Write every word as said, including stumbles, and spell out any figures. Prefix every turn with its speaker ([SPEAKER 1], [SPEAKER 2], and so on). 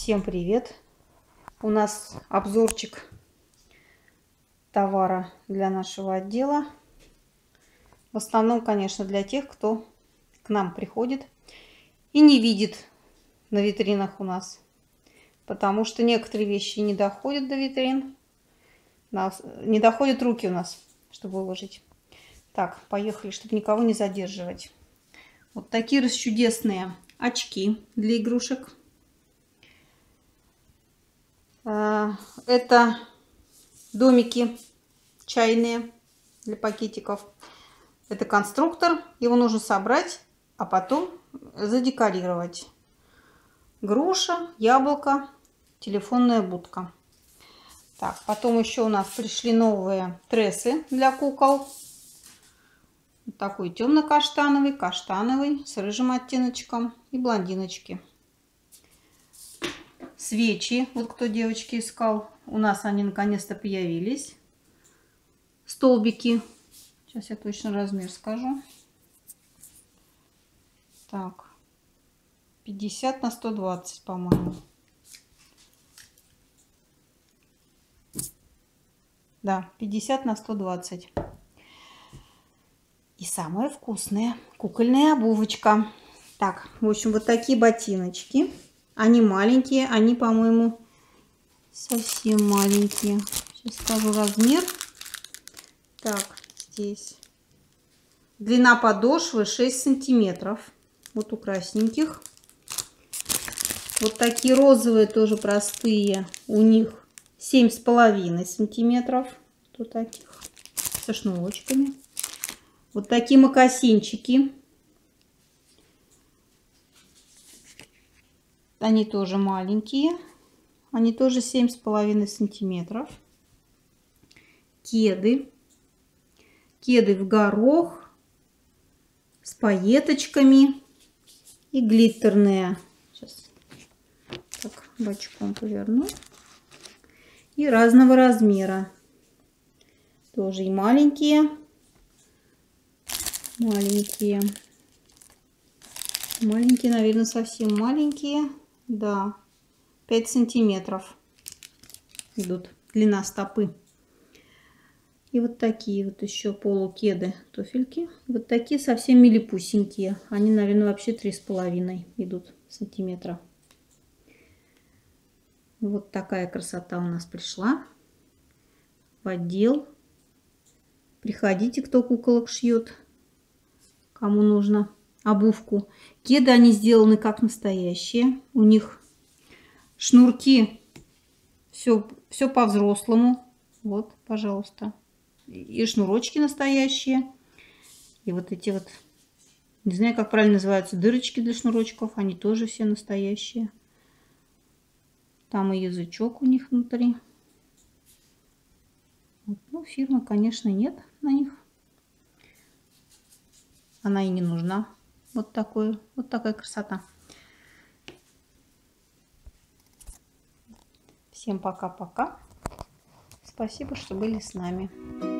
[SPEAKER 1] Всем привет! У нас обзорчик товара для нашего отдела. В основном, конечно, для тех, кто к нам приходит и не видит на витринах у нас. Потому что некоторые вещи не доходят до витрин. Не доходят руки у нас, чтобы выложить. Так, поехали, чтобы никого не задерживать. Вот такие расчудесные очки для игрушек. Это домики чайные для пакетиков. Это конструктор. Его нужно собрать, а потом задекорировать. Груша, яблоко, телефонная будка. Так, потом еще у нас пришли новые трессы для кукол. Вот такой темно-каштановый, каштановый, с рыжим оттеночком и блондиночки. Свечи, вот кто девочки искал, у нас они наконец-то появились. Столбики, сейчас я точно размер скажу. Так, пятьдесят на сто двадцать, по-моему. Да, пятьдесят на сто двадцать. И самое вкусное, кукольная обувочка. Так, в общем, вот такие ботиночки. Они маленькие, они, по-моему, совсем маленькие. Сейчас скажу размер. Так, здесь. Длина подошвы шесть сантиметров. Вот у красненьких. Вот такие розовые, тоже простые. У них семь с половиной сантиметров. Вот таких. Со шнурочками. Вот такие мокасинчики. Они тоже маленькие. Они тоже семь с половиной сантиметров. Кеды. Кеды в горох. С пайеточками. И глиттерные. Сейчас так бочком поверну. И разного размера. Тоже и маленькие. Маленькие. Маленькие, наверное, совсем маленькие. Да, пять сантиметров идут длина стопы. И вот такие вот еще полукеды, туфельки. Вот такие совсем милипусенькие. Они, наверное, вообще три с половиной идут сантиметра. Вот такая красота у нас пришла в отдел. Приходите, кто куколок шьет, кому нужно обувку. Кеды они сделаны как настоящие. У них шнурки все, все по-взрослому. Вот, пожалуйста. И шнурочки настоящие. И вот эти вот, не знаю, как правильно называются, дырочки для шнурочков. Они тоже все настоящие. Там и язычок у них внутри. Вот. Ну, фирмы, конечно, нет на них. Она и не нужна. Вот, такой, вот такая красота. Всем пока-пока. Спасибо, что были с нами.